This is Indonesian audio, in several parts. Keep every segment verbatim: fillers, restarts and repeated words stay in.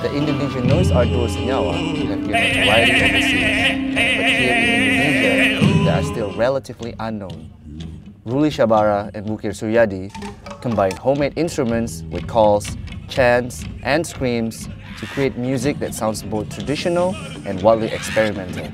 The Indonesian noise art duo Senyawa have given a variety overseas, but here in Indonesia, they are still relatively unknown. Ruli Shabara and Wukir Suryadi combine homemade instruments with calls, chants, and screams to create music that sounds both traditional and wildly experimental.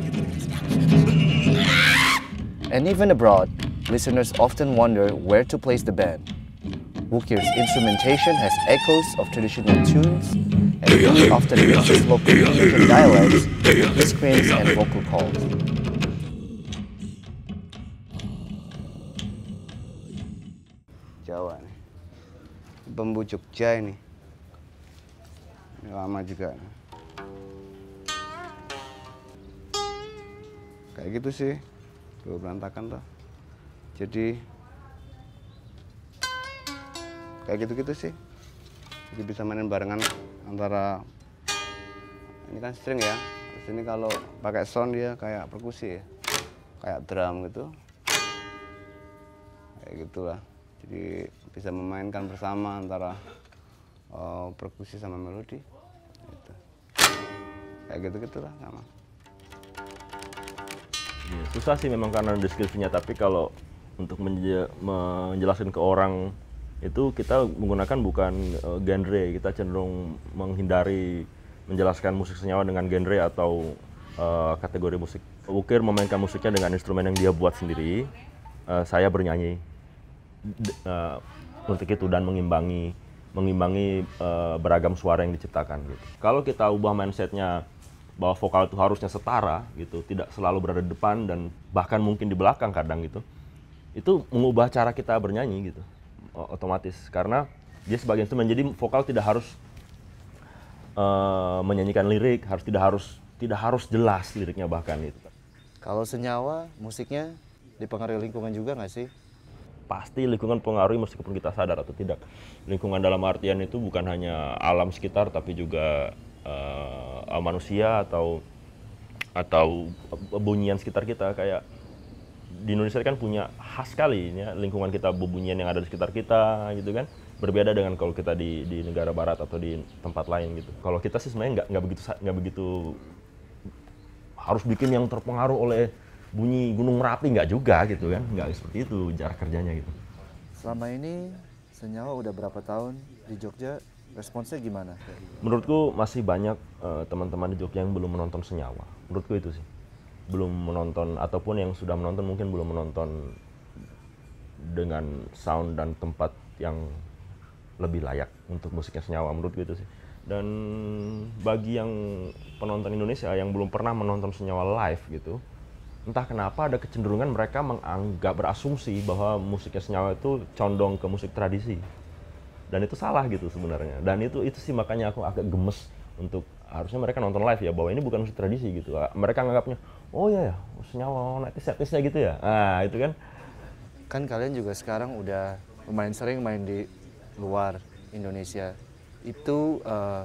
And even abroad, listeners often wonder where to place the band. Wukir's instrumentation has echoes of traditional tunes, and Ruli often mixes local Indonesian dialects with his screams and vocal calls. Jawa nih, bambu Jogja ini, ini lama juga. Kayak gitu sih, tuh berantakan tuh. Jadi kayak gitu-gitu sih. Jadi bisa mainin barengan antara ini kan string ya. Di sini kalau pakai sound dia kayak perkusi ya, kayak drum gitu. Kayak gitulah. Jadi bisa memainkan bersama antara uh, perkusi sama melodi. Gitu. Kayak gitu-gitulah sama. Ya, susah sih memang karena deskripsinya, tapi kalau untuk menje menjelaskan ke orang itu kita menggunakan bukan uh, genre, kita cenderung menghindari menjelaskan musik senyawa dengan genre atau uh, kategori musik. Wukir memainkan musiknya dengan instrumen yang dia buat sendiri, uh, saya bernyanyi uh, untuk itu dan mengimbangi mengimbangi uh, beragam suara yang diciptakan gitu. Kalau kita ubah mindsetnya bahwa vokal itu harusnya setara gitu, tidak selalu berada di depan dan bahkan mungkin di belakang kadang gitu, itu mengubah cara kita bernyanyi gitu otomatis, karena dia sebagai instrumen, jadi vokal tidak harus uh, menyanyikan lirik, harus tidak harus tidak harus jelas liriknya bahkan itu. Kalau Senyawa, musiknya dipengaruhi lingkungan juga nggak sih? Pasti lingkungan pengaruhi meskipun kita sadar atau tidak. Lingkungan dalam artian itu bukan hanya alam sekitar, tapi juga uh, manusia atau atau bunyian sekitar kita. Kayak di Indonesia kan punya khas sekali ya, lingkungan kita, bubunyian yang ada di sekitar kita gitu kan, berbeda dengan kalau kita di di negara barat atau di tempat lain gitu. Kalau kita sih sebenarnya nggak nggak begitu nggak begitu harus bikin yang terpengaruh oleh bunyi Gunung Merapi, nggak juga gitu kan, nggak seperti itu cara kerjanya gitu. Selama ini Senyawa udah berapa tahun di Jogja, responsnya gimana? Menurutku masih banyak uh, teman-teman di Jogja yang belum menonton Senyawa, menurutku itu sih. Belum menonton, ataupun yang sudah menonton mungkin belum menonton dengan sound dan tempat yang lebih layak untuk musiknya Senyawa, menurutku itu sih. Dan bagi yang penonton Indonesia yang belum pernah menonton Senyawa live gitu, entah kenapa ada kecenderungan mereka menganggap, berasumsi bahwa musiknya Senyawa itu condong ke musik tradisi. Dan itu salah gitu sebenarnya. Dan itu itu sih makanya aku agak gemes untuk harusnya mereka nonton live ya, bahwa ini bukan musik tradisi gitu. Mereka nganggapnya, oh iya ya, Senyawa etis-etisnya gitu ya. Nah, itu kan. Kan kalian juga sekarang udah lumayan sering main di luar Indonesia. Itu uh,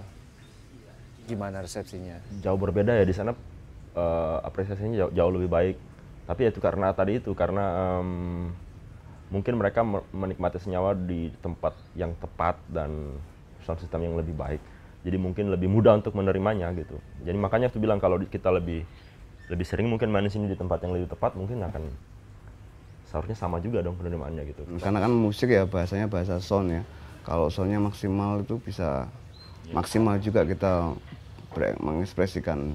gimana resepsinya? Jauh berbeda ya di sana, uh, apresiasinya jauh, jauh lebih baik. Tapi itu karena tadi itu karena um, mungkin mereka menikmati Senyawa di tempat yang tepat dan sound system yang lebih baik. Jadi mungkin lebih mudah untuk menerimanya gitu. Jadi makanya aku bilang kalau kita lebih lebih sering mungkin main di sini di tempat yang lebih tepat, mungkin akan seharusnya sama juga dong penerimaannya gitu. Karena kan musik ya bahasanya bahasa sound ya. Kalau soundnya maksimal itu bisa ya, maksimal juga kita mengekspresikan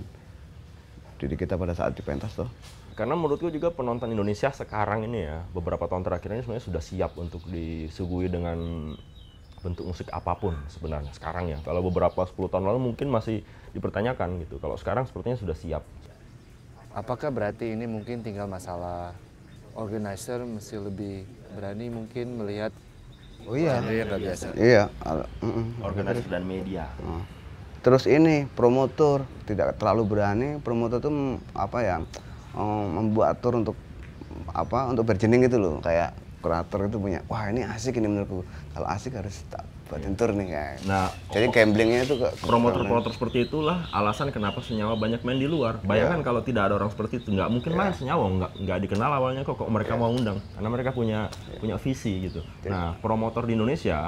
diri kita pada saat di pentas tuh. Karena menurutku juga penonton Indonesia sekarang ini ya, beberapa tahun terakhir ini sebenarnya sudah siap untuk disuguhi dengan bentuk musik apapun sebenarnya sekarang ya. Kalau beberapa sepuluh tahun lalu mungkin masih dipertanyakan gitu. Kalau sekarang sepertinya sudah siap. Apakah berarti ini mungkin tinggal masalah organizer mesti lebih berani mungkin melihat oh iya yang nggak biasa? Iya, organizer dan media. Terus ini promotor tidak terlalu berani. Promotor tuh apa ya, membuat tour untuk apa, untuk berjening gitu loh, kayak kurator itu punya, wah ini asik ini menurutku, kalau asik harus tak buatin tour nih kayak. Nah, jadi gamblingnya itu ke promotor-promotor seperti itulah alasan kenapa Senyawa banyak main di luar. Bayangkan yeah. Kalau tidak ada orang seperti itu, nggak mungkin yeah. main Senyawa, nggak nggak dikenal awalnya kok, kok mereka yeah. mau undang, karena mereka punya yeah. punya visi gitu. Yeah. Nah, promotor di Indonesia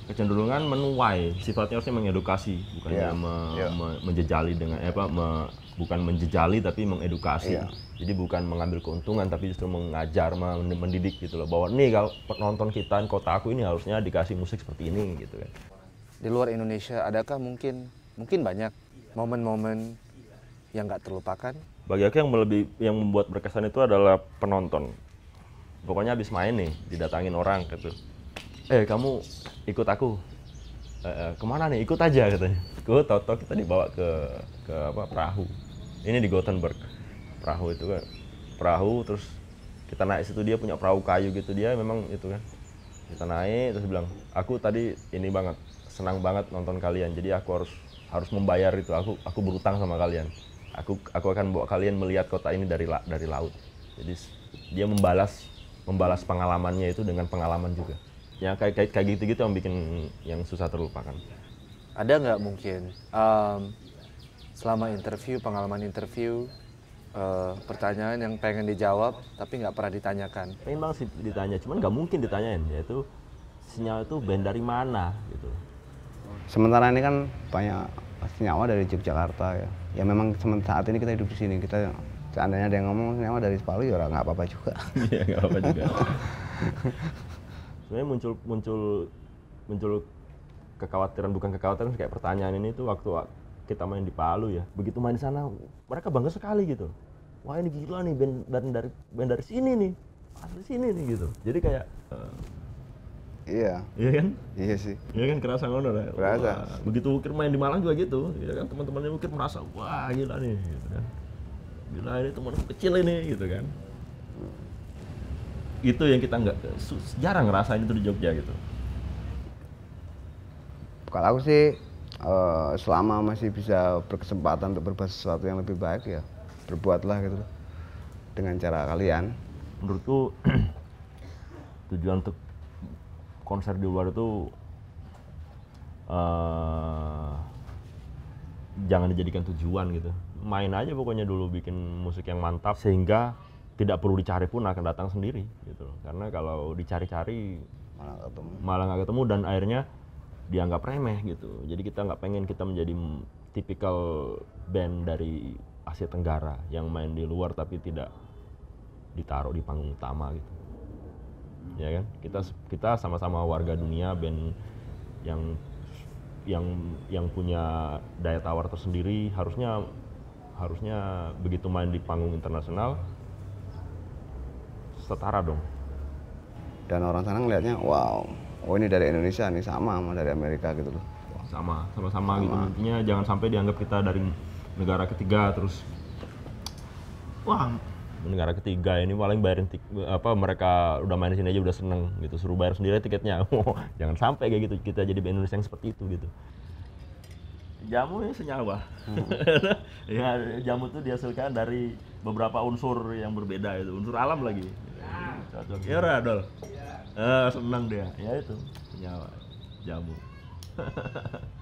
kecenderungan menuai, sifatnya harusnya mengedukasi, bukannya Iya, me, iya. me- menjejali dengan eh, apa me- bukan menjejali tapi mengedukasi. Iya. Jadi bukan mengambil keuntungan tapi justru mengajar, men- mendidik gitu loh. Bahwa nih kalau penonton kita di kota aku ini harusnya dikasih musik seperti ini gitu kan. Di luar Indonesia, adakah mungkin, mungkin banyak momen-momen yang nggak terlupakan? Bagi aku yang lebih yang membuat berkesan itu adalah penonton. Pokoknya habis main nih, didatangin orang gitu. Eh kamu ikut aku, e, e, kemana nih? Ikut aja katanya. Gue tau-tau kita dibawa ke ke apa perahu. Ini di Gothenburg. Perahu itu kan, perahu terus kita naik situ, dia punya perahu kayu gitu, dia memang itu kan. Kita naik terus bilang, aku tadi ini banget, senang banget nonton kalian. Jadi aku harus harus membayar itu. Aku aku berutang sama kalian. Aku aku akan bawa kalian melihat kota ini dari la, dari laut. Jadi dia membalas membalas pengalamannya itu dengan pengalaman juga. Ya kayak kayak kayak gitu-gitu yang bikin yang susah terlupakan. Ada nggak mungkin um, selama interview, pengalaman interview, uh, pertanyaan yang pengen dijawab tapi nggak pernah ditanyakan? Pengen banget sih ditanya, cuman nggak mungkin ditanyain, yaitu Senyawa itu band dari mana gitu. Sementara ini kan banyak Senyawa dari Yogyakarta ya. Ya memang saat ini kita hidup di sini, kita seandainya ada yang ngomong Senyawa dari Palu ya nggak apa-apa juga. Iya nggak apa-apa juga. Sebenarnya muncul muncul muncul kekhawatiran, bukan kekhawatiran, kayak pertanyaan ini tuh waktu kita main di Palu ya. Begitu main di sana mereka bangga sekali gitu. Wah ini gila nih band dari dari band dari sini nih, asli sini nih gitu. Jadi kayak uh, Iya. iya kan? Iya sih. Iya kan, kerasa ngono ya. Kerasa. Wah, begitu Wukir main di Malang juga gitu. Ya kan, teman-temannya Wukir merasa wah gila nih gitu kan. Gila ini teman kecil ini gitu kan. Itu yang kita nggak jarang ngerasain itu di Jogja gitu. Kalau aku sih uh, selama masih bisa berkesempatan untuk berbuat sesuatu yang lebih baik ya berbuatlah gitu dengan cara kalian. Menurutku tujuan untuk konser di luar itu uh, jangan dijadikan tujuan gitu. Main aja pokoknya dulu, bikin musik yang mantap sehingga tidak perlu dicari pun akan datang sendiri gitu. Karena kalau dicari-cari Malah ketemu. malah nggak ketemu dan akhirnya dianggap remeh gitu. Jadi kita nggak pengen kita menjadi tipikal band dari Asia Tenggara yang main di luar tapi tidak ditaruh di panggung utama gitu. Ya kan? Kita kita sama-sama warga dunia, band yang yang yang punya daya tawar tersendiri, harusnya harusnya begitu main di panggung internasional setara dong. Dan orang sana ngelihatnya, wow, oh ini dari Indonesia nih, sama sama dari Amerika gitu loh. Sama, sama-sama gitu. Intinya jangan sampai dianggap kita dari negara ketiga terus wah, negara ketiga ini paling bayarin tik, apa mereka udah main di sini aja udah seneng gitu, suruh bayar sendiri tiketnya. Jangan sampai kayak gitu, kita jadi band Indonesia yang seperti itu gitu. Jamu ini senyawa. Hmm. Ya, jamu itu dihasilkan dari beberapa unsur yang berbeda itu, unsur alam lagi. Cocok. Ya udah, Dol. Eh, senang dia. Ya itu, senyawa. Jamu.